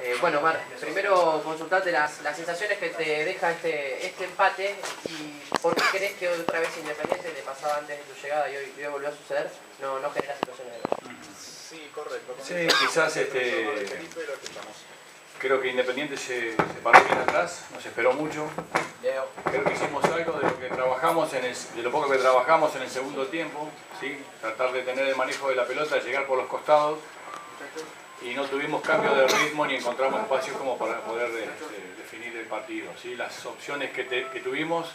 Bueno, Mar, primero consultarte las sensaciones que te deja este empate y por qué crees que otra vez Independiente, le pasaba antes de tu llegada y hoy volvió a suceder, no genera situaciones de gol. Sí, correcto. Sí, quizás creo que Independiente se paró bien atrás, nos esperó mucho. Creo que hicimos algo de lo que trabajamos de lo poco que trabajamos en el segundo tiempo, ¿sí? Tratar de tener el manejo de la pelota, llegar por los costados. Y no tuvimos cambio de ritmo ni encontramos espacios como para poder definir el partido, ¿sí? Las opciones que tuvimos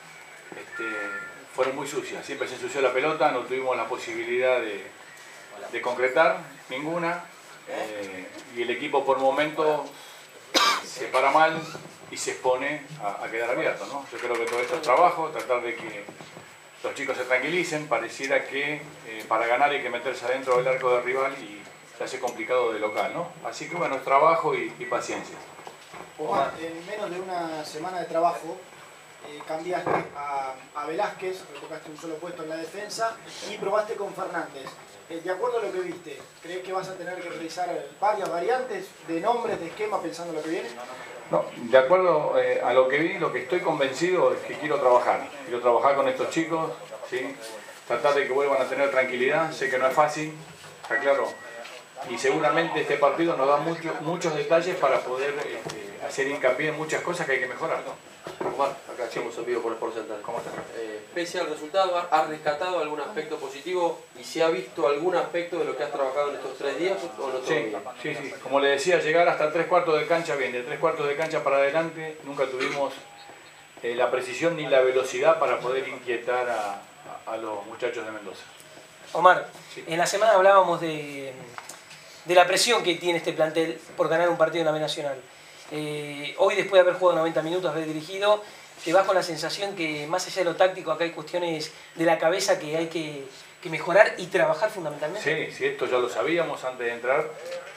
fueron muy sucias, siempre se ensució la pelota, no tuvimos la posibilidad de concretar ninguna, y el equipo por momento se para mal y se expone a quedar abierto, ¿no? Yo creo que todo esto es trabajo, tratar de que los chicos se tranquilicen, pareciera que para ganar hay que meterse adentro del arco del rival y se hace complicado de local, ¿no? Así que bueno, es trabajo y paciencia. Omar, en menos de una semana de trabajo cambiaste a Velázquez, retocaste un solo puesto en la defensa y probaste con Fernández. De acuerdo a lo que viste, ¿crees que vas a tener que realizar varias variantes de nombres, de esquema, pensando en lo que viene? No, de acuerdo a lo que vi, lo que estoy convencido es que quiero trabajar con estos chicos, ¿sí? Tratar de que vuelvan a tener tranquilidad, sé que no es fácil, está claro. Y seguramente este partido nos da muchos detalles para poder hacer hincapié en muchas cosas que hay que mejorar, ¿no? Omar, acá estamos en vivo por el Sport Center. ¿Cómo estás? Pese al resultado, ¿has rescatado algún aspecto positivo y se ha visto algún aspecto de lo que has trabajado en estos 3 días o no todavía? Sí. Como le decía, llegar hasta 3/4 de cancha bien, de 3/4 de cancha para adelante nunca tuvimos la precisión ni la velocidad para poder inquietar a los muchachos de Mendoza. Omar, Sí. En la semana hablábamos de la presión que tiene este plantel por ganar un partido en la B Nacional. Hoy, después de haber jugado 90 minutos, haber dirigido, te vas con la sensación que más allá de lo táctico, acá hay cuestiones de la cabeza que hay que mejorar y trabajar fundamentalmente. Sí, esto ya lo sabíamos antes de entrar.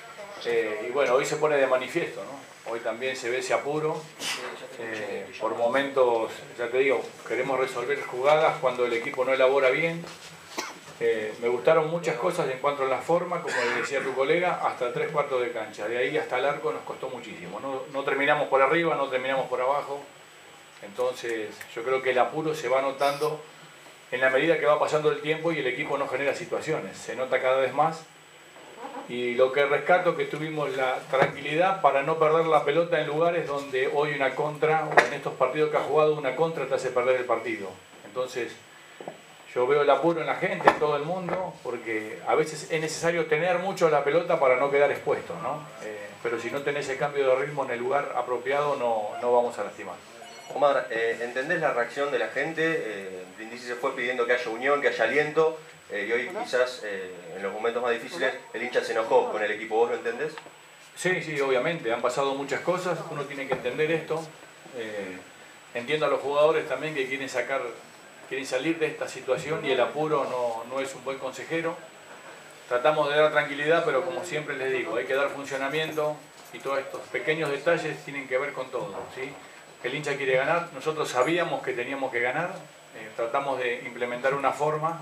Y bueno, hoy se pone de manifiesto, ¿no? Hoy también se ve ese apuro. Por momentos, ya te digo, queremos resolver jugadas cuando el equipo no elabora bien. Me gustaron muchas cosas en cuanto a la forma, como le decía tu colega, hasta 3/4 de cancha. De ahí hasta el arco nos costó muchísimo. No terminamos por arriba, no terminamos por abajo. Entonces yo creo que el apuro se va notando en la medida que va pasando el tiempo y el equipo no genera situaciones. Se nota cada vez más. Y lo que rescato es que tuvimos la tranquilidad para no perder la pelota en lugares donde hoy una contra, o en estos partidos que ha jugado, una contra te hace perder el partido. Entonces yo veo el apuro en la gente, en todo el mundo, porque a veces es necesario tener mucho la pelota para no quedar expuesto, ¿no? Pero si no tenés el cambio de ritmo en el lugar apropiado, no vamos a lastimar. Omar, ¿entendés la reacción de la gente? Brindisi se fue pidiendo que haya unión, que haya aliento, y hoy quizás en los momentos más difíciles el hincha se enojó con el equipo. ¿Vos lo entendés? Sí, obviamente, han pasado muchas cosas, uno tiene que entender esto. Entiendo a los jugadores también que quieren salir de esta situación y el apuro no es un buen consejero. Tratamos de dar tranquilidad, pero como siempre les digo, hay que dar funcionamiento y todos estos pequeños detalles tienen que ver con todo, ¿sí? El hincha quiere ganar, nosotros sabíamos que teníamos que ganar, tratamos de implementar una forma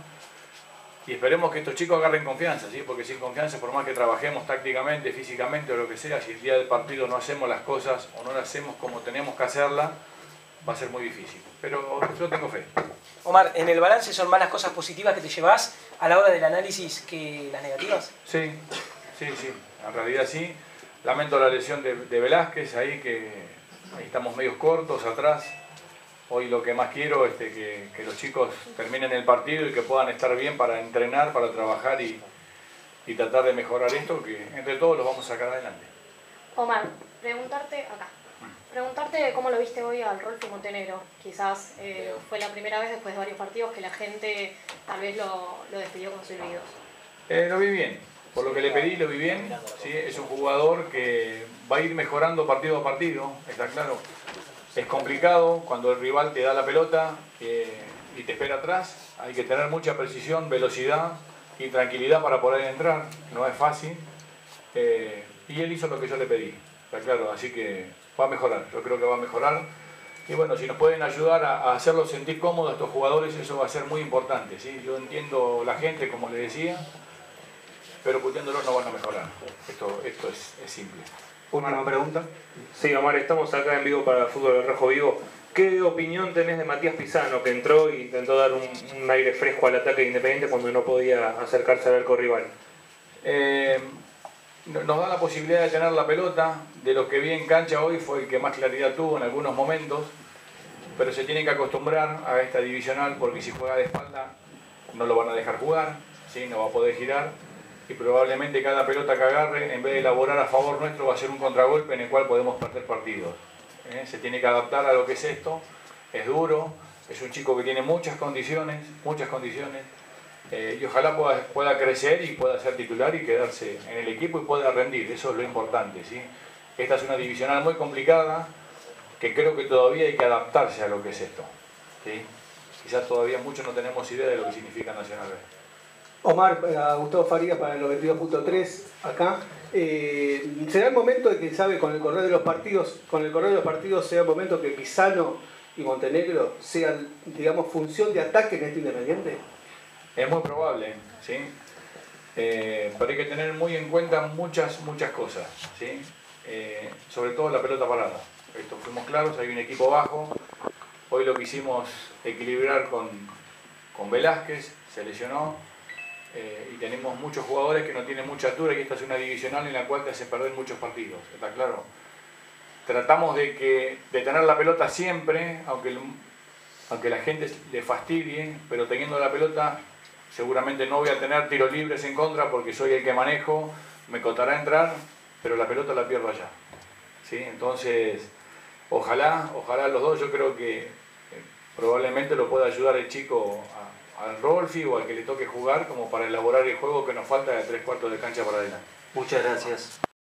y esperemos que estos chicos agarren confianza, ¿sí? Porque sin confianza, por más que trabajemos tácticamente, físicamente o lo que sea, si el día del partido no hacemos las cosas o no las hacemos como tenemos que hacerlas, va a ser muy difícil. Pero yo tengo fe. Omar, ¿en el balance son más las cosas positivas que te llevas a la hora del análisis que las negativas? Sí, en realidad sí. Lamento la lesión de Velázquez, ahí estamos medios cortos atrás. Hoy lo que más quiero es que los chicos terminen el partido y que puedan estar bien para entrenar, para trabajar y tratar de mejorar esto, que entre todos los vamos a sacar adelante. Omar, preguntarte cómo lo viste hoy al Rolfi Montenegro. Quizás fue la primera vez después de varios partidos que la gente tal vez lo despidió con silbidos. Lo vi bien, por lo que le pedí lo vi bien, ¿sí? Es un jugador que va a ir mejorando partido a partido, está claro. Es complicado cuando el rival te da la pelota y te espera atrás, hay que tener mucha precisión, velocidad y tranquilidad para poder entrar, no es fácil. Y él hizo lo que yo le pedí, está claro, así que va a mejorar, yo creo que va a mejorar. Y bueno, si nos pueden ayudar a hacerlos sentir cómodos a estos jugadores, eso va a ser muy importante, ¿sí? Yo entiendo la gente, como le decía, pero puteándolos no van a mejorar. Esto es simple. Última pregunta. Sí, Omar, estamos acá en vivo para Fútbol del Rojo Vivo. ¿Qué opinión tenés de Matías Pisano, que entró e intentó dar un aire fresco al ataque de Independiente cuando no podía acercarse al arco rival? Nos da la posibilidad de tener la pelota. De lo que vi en cancha hoy fue el que más claridad tuvo en algunos momentos, pero se tiene que acostumbrar a esta divisional, porque si juega de espalda no lo van a dejar jugar, ¿sí? No va a poder girar, y probablemente cada pelota que agarre, en vez de elaborar a favor nuestro, va a ser un contragolpe en el cual podemos perder partidos. Se tiene que adaptar a lo que es esto. Es duro, es un chico que tiene muchas condiciones, y ojalá pueda crecer y pueda ser titular y quedarse en el equipo y pueda rendir. Eso es lo importante, ¿sí? Esta es una divisional muy complicada, que creo que todavía hay que adaptarse a lo que es esto, ¿sí? Quizás todavía muchos no tenemos idea de lo que significa Nacional B. Omar, para Gustavo Farías, para el 92.3, acá. ¿Será el momento de que, sabe, con el correr de los partidos, sea el momento que Pisano y Montenegro sean, digamos, función de ataque en este Independiente? Es muy probable, ¿sí? Pero hay que tener muy en cuenta muchas cosas, ¿sí? Sobre todo la pelota parada. Esto fuimos claros, hay un equipo bajo. Hoy lo quisimos equilibrar con Velázquez, se lesionó. Y tenemos muchos jugadores que no tienen mucha altura, y esta es una divisional en la cual te hace perder muchos partidos, ¿está claro? Tratamos de tener la pelota siempre, aunque la gente le fastidie, pero teniendo la pelota seguramente no voy a tener tiros libres en contra porque soy el que manejo, me costará entrar, pero la pelota la pierdo allá, ¿sí? Entonces, ojalá los dos, yo creo que probablemente lo pueda ayudar el chico al Rolfi o al que le toque jugar, como para elaborar el juego que nos falta de 3/4 de cancha para adelante. Muchas gracias.